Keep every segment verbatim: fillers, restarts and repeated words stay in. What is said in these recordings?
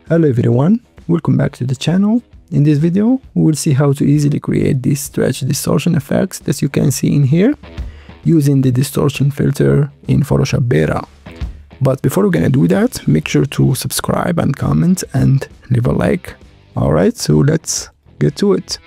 Hello everyone, welcome back to the channel. In this video, we will see how to easily create these stretch distortion effects that you can see in here using the distortion filter in Photoshop Beta. But before we're gonna do that, make sure to subscribe and comment and leave a like. Alright, so let's get to it.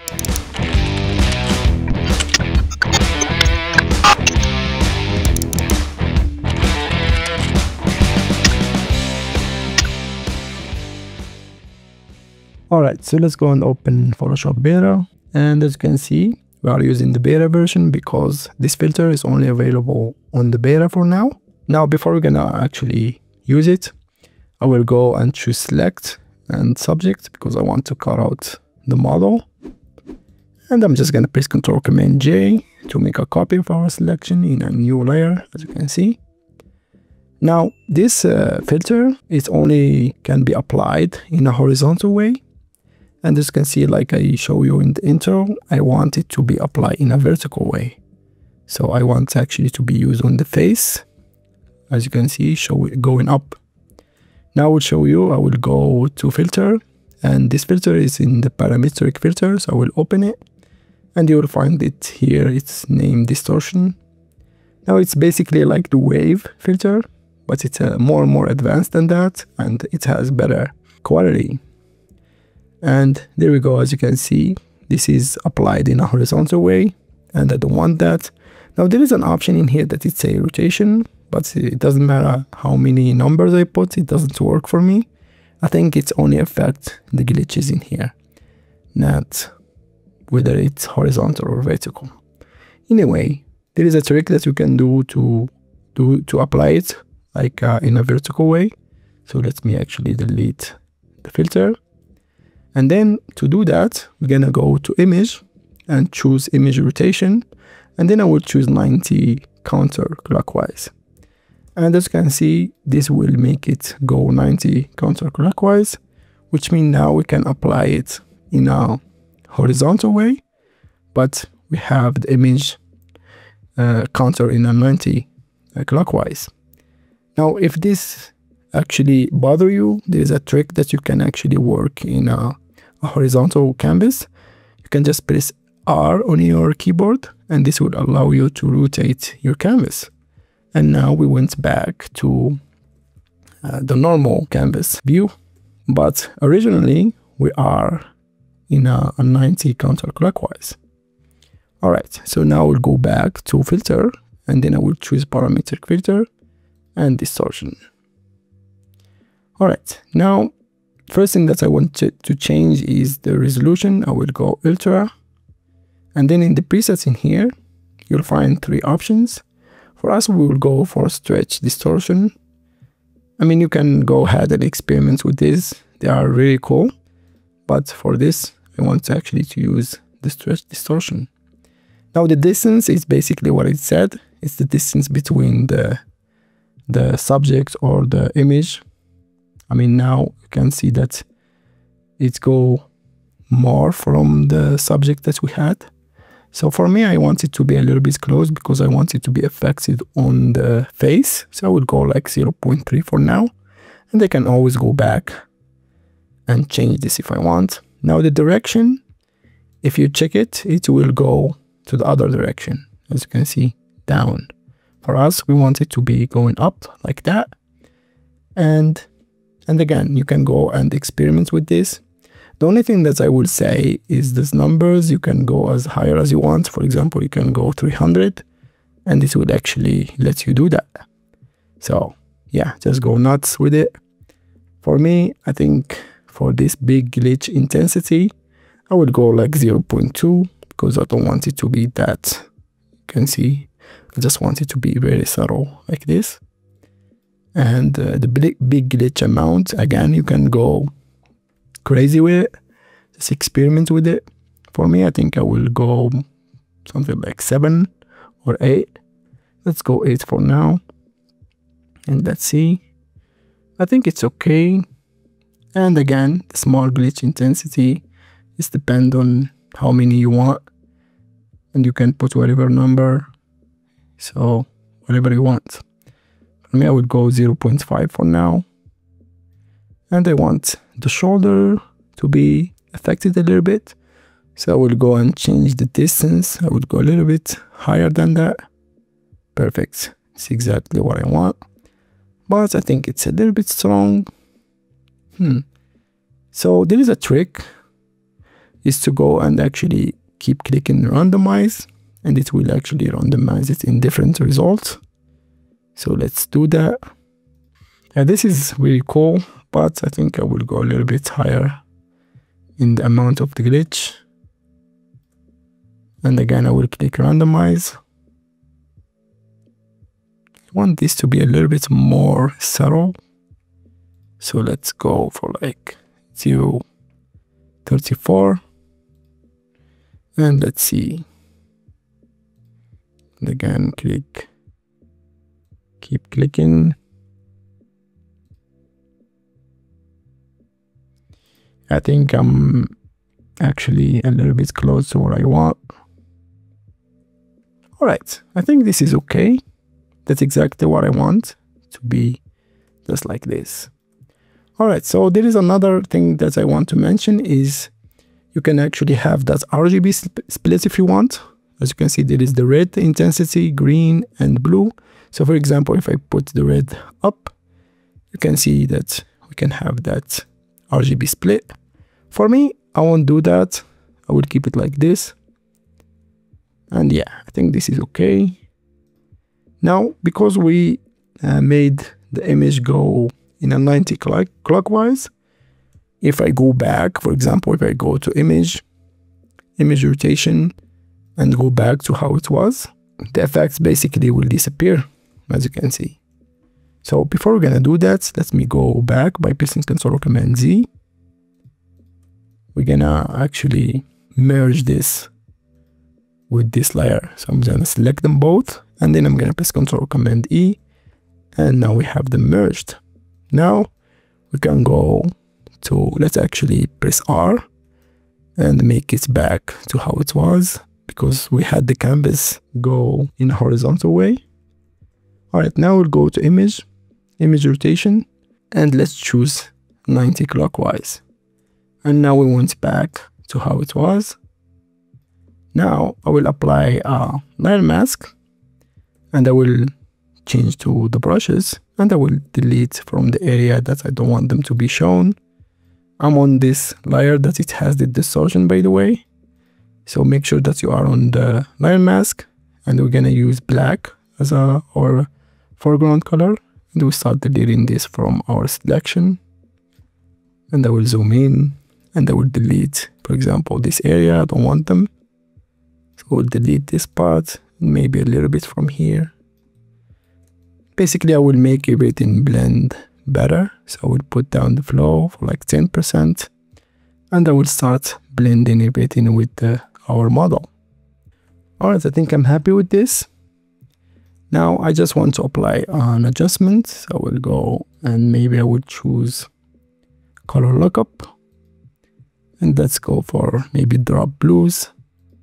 Alright, so let's go and open Photoshop Beta, and as you can see, we are using the beta version because this filter is only available on the beta for now. Now, before we're gonna actually use it, I will go and choose select and subject because I want to cut out the model. And I'm just gonna press Control Command J to make a copy of our selection in a new layer, as you can see. Now, this uh, filter is only can be applied in a horizontal way. And as you can see, like I show you in the intro, I want it to be applied in a vertical way. So I want actually to be used on the face. As you can see, show it going up. Now I will show you, I will go to filter, and this filter is in the parametric filter. So I will open it and you will find it here. It's named distortion. Now it's basically like the wave filter, but it's uh, more and more advanced than that, and it has better quality. And there we go, as you can see, this is applied in a horizontal way, and I don't want that. Now there is an option in here that it's a rotation, but it doesn't matter how many numbers I put, it doesn't work for me. I think it's only affect the glitches in here, not whether it's horizontal or vertical. Anyway, there is a trick that you can do to do to apply it like uh, in a vertical way. So let me actually delete the filter. And then to do that, we're gonna go to image and choose image rotation. And then I will choose ninety counterclockwise. And as you can see, this will make it go ninety counterclockwise, which means now we can apply it in a horizontal way, but we have the image uh, counter in a ninety uh, clockwise. Now, if this actually bother you, there is a trick that you can actually work in a, a horizontal canvas. You can just press R on your keyboard, and this would allow you to rotate your canvas. And now we went back to uh, the normal canvas view, but originally we are in a, a ninety counterclockwise. All right, so now we'll go back to filter, and then I will choose parametric filter and distortion. All right, now first thing that I want to, to change is the resolution. I will go ultra, and then in the presets in here, you'll find three options. For us, we will go for stretch distortion. I mean, you can go ahead and experiment with this. They are really cool, but for this, I want to actually to use the stretch distortion. Now the distance is basically what it said. It's the distance between the the subject or the image. I mean, now you can see that it go more from the subject that we had. So for me, I want it to be a little bit close because I want it to be affected on the face. So I would go like zero point three for now, and I can always go back and change this if I want. Now the direction, if you check it, it will go to the other direction, as you can see, down. For us, we want it to be going up like that. And And again, you can go and experiment with this. The only thing that I will say is these numbers, you can go as higher as you want. For example, you can go three hundred, and this will actually let you do that. So yeah, just go nuts with it. For me, I think for this big glitch intensity, I would go like zero point two because I don't want it to be that, you can see, I just want it to be very subtle like this. And uh, the big, big glitch amount, again, you can go crazy with it, just experiment with it. For me, I think I will go something like seven or eight. Let's go eight for now. And let's see. I think it's okay. And again, the small glitch intensity is depend on how many you want. And you can put whatever number. So whatever you want. For me, I would go zero point five for now. and I want the shoulder to be affected a little bit. So I will go and change the distance. I would go a little bit higher than that. Perfect. It's exactly what I want. But I think it's a little bit strong. Hmm. So there is a trick, is to go and actually keep clicking randomize, and it will actually randomize it in different results. So let's do that. And this is really cool, but I think I will go a little bit higher in the amount of the glitch. And again, I will click randomize. I want this to be a little bit more subtle. So let's go for like zero point three four. And let's see. And again, click. Keep clicking. I think I'm actually a little bit close to what I want. All right, I think this is okay. That's exactly what I want to be, just like this. All right, so there is another thing that I want to mention is you can actually have that R G B sp split if you want. As you can see, there is the red intensity, green, and blue. So for example, if I put the red up, you can see that we can have that R G B split. For me, I won't do that. I will keep it like this. And yeah, I think this is okay. Now, because we uh, made the image go in a ninety clock clockwise, if I go back, for example, if I go to image, image rotation, and go back to how it was, the effects basically will disappear, as you can see. So before we're gonna do that, let me go back by pressing Control Command Z. We're gonna actually merge this with this layer. So I'm gonna select them both, and then I'm gonna press Control Command E, and now we have them merged. Now we can go to, let's actually press R and make it back to how it was, because we had the canvas go in a horizontal way. All right, now we'll go to image, image rotation, and let's choose ninety clockwise. And now we want back to how it was. Now I will apply a layer mask, and I will change to the brushes, and I will delete from the area that I don't want them to be shown. I'm on this layer that it has the distortion, by the way. So make sure that you are on the layer mask, and we're gonna use black as a, our foreground color. And we start deleting this from our selection. And I will zoom in, and I will delete, for example, this area. I don't want them. So we'll delete this part, maybe a little bit from here. Basically, I will make everything blend better. So I will put down the flow for like ten percent, and I will start blending everything with the, our model. All right, I think I'm happy with this. Now I just want to apply an adjustment. So I will go and maybe I will choose color lookup, and let's go for maybe drop blues.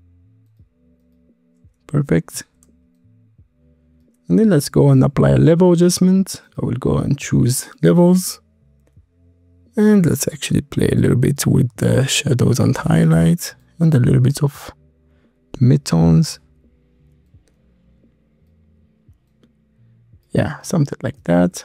Perfect. And then let's go and apply a level adjustment. I will go and choose levels. And let's actually play a little bit with the shadows and highlights, and a little bit of midtones. Yeah, something like that.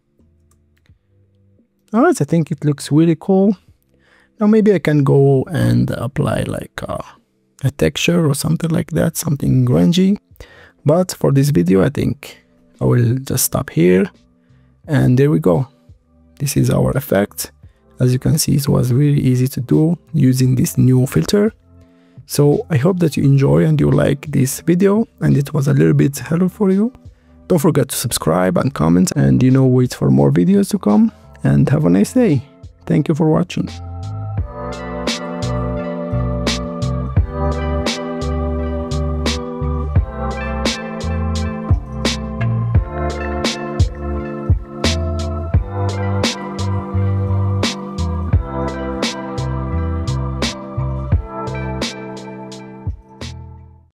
All right, I think it looks really cool. Now maybe I can go and apply like a, a texture or something like that, something grungy. But for this video, I think I will just stop here. And there we go. This is our effect. As you can see, it was really easy to do using this new filter. So I hope that you enjoy and you like this video and it was a little bit helpful for you. Don't forget to subscribe and comment, and you know, wait for more videos to come, and have a nice day. Thank you for watching.